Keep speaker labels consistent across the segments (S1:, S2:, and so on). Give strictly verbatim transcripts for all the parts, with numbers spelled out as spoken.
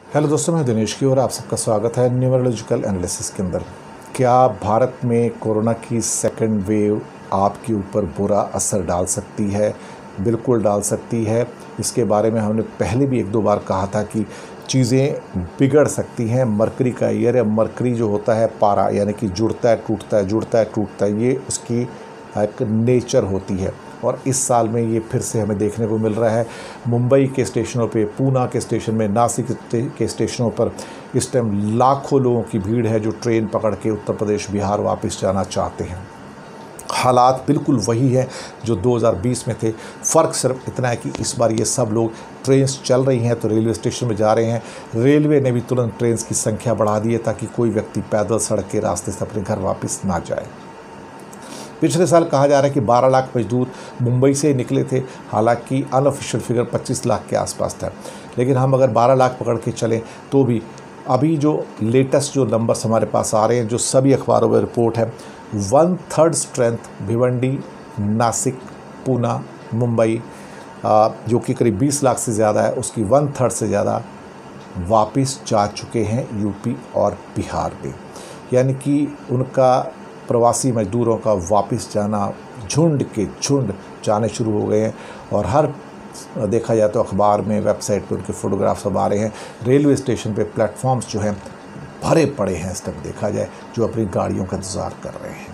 S1: Hello दोस्तों, मैं दिनेश की और आप सबका स्वागत है न्यूमरोलॉजिकल एनालिसिस के अंदर। क्या भारत में कोरोना की सेकंड वेव आपके ऊपर बुरा असर डाल सकती है? बिल्कुल डाल सकती है। इसके बारे में हमने पहले भी एक दो बार कहा था कि चीज़ें बिगड़ सकती हैं। मरकरी का ईयर है। मरकरी जो होता है पारा, यानी कि जुड़ता है टूटता है, जुड़ता है टूटता है, ये उसकी एक नेचर होती है। और इस साल में ये फिर से हमें देखने को मिल रहा है। मुंबई के स्टेशनों पे, पूना के स्टेशन में, नासिक के स्टेशनों पर इस टाइम लाखों लोगों की भीड़ है जो ट्रेन पकड़ के उत्तर प्रदेश बिहार वापस जाना चाहते हैं। हालात बिल्कुल वही है जो दो हज़ार बीस में थे। फ़र्क सिर्फ इतना है कि इस बार ये सब लोग, ट्रेन चल रही हैं तो रेलवे स्टेशन में जा रहे हैं। रेलवे ने भी तुरंत ट्रेन की संख्या बढ़ा दी है ताकि कोई व्यक्ति पैदल सड़क के रास्ते से अपने घर वापस ना जाए। पिछले साल कहा जा रहा है कि बारह लाख मजदूर मुंबई से निकले थे। हालांकि अनऑफिशियल फिगर पच्चीस लाख के आसपास था, लेकिन हम अगर बारह लाख पकड़ के चलें तो भी अभी जो लेटेस्ट जो नंबर्स हमारे पास आ रहे हैं, जो सभी अखबारों में रिपोर्ट है, one third strength Bhiwandi, Nashik, Poona, Mumbai, जो कि करीब बीस लाख से ज़्यादा है, उसकी वन थर्ड से ज़्यादा वापस जा चुके हैं यूपी और बिहार में। यानी कि उनका प्रवासी मजदूरों का वापस जाना, झुंड के झुंड जाने शुरू हो गए हैं। और हर देखा जाए तो अखबार में, वेबसाइट पे उनके फ़ोटोग्राफ्स अब आ रहे हैं। रेलवे स्टेशन पे प्लेटफॉर्म्स जो हैं भरे पड़े हैं इस तक देखा जाए, जो अपनी गाड़ियों का इंतज़ार कर रहे हैं।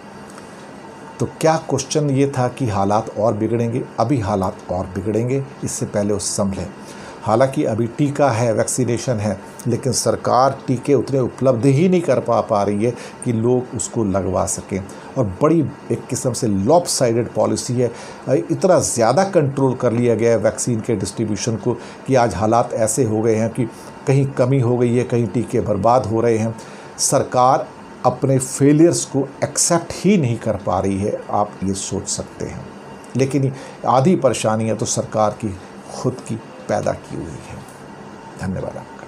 S1: तो क्या क्वेश्चन ये था कि हालात और बिगड़ेंगे? अभी हालात और बिगड़ेंगे, इससे पहले वो संभलें। हालांकि अभी टीका है, वैक्सीनेशन है, लेकिन सरकार टीके उतने उपलब्ध ही नहीं कर पा पा रही है कि लोग उसको लगवा सकें। और बड़ी एक किस्म से लॉपसाइडेड पॉलिसी है। इतना ज़्यादा कंट्रोल कर लिया गया है वैक्सीन के डिस्ट्रीब्यूशन को कि आज हालात ऐसे हो गए हैं कि कहीं कमी हो गई है, कहीं टीके बर्बाद हो रहे हैं। सरकार अपने फेलियर्स को एक्सेप्ट ही नहीं कर पा रही है, आप ये सोच सकते हैं। लेकिन आधी परेशानियाँ तो सरकार की खुद की पैदा की हुई है। धन्यवाद।